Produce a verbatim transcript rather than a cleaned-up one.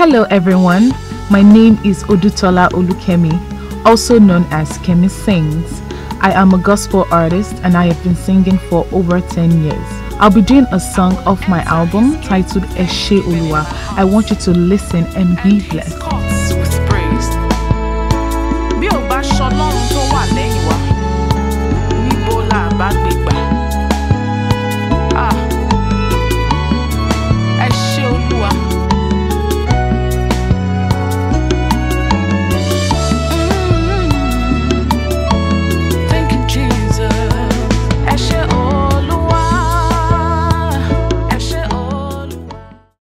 Hello everyone, my name is Odutola Olukemi, also known as Kemi Sings. I am a gospel artist and I have been singing for over ten years. I'll be doing a song off my album titled Eshe Oluwa. I want you to listen and be blessed.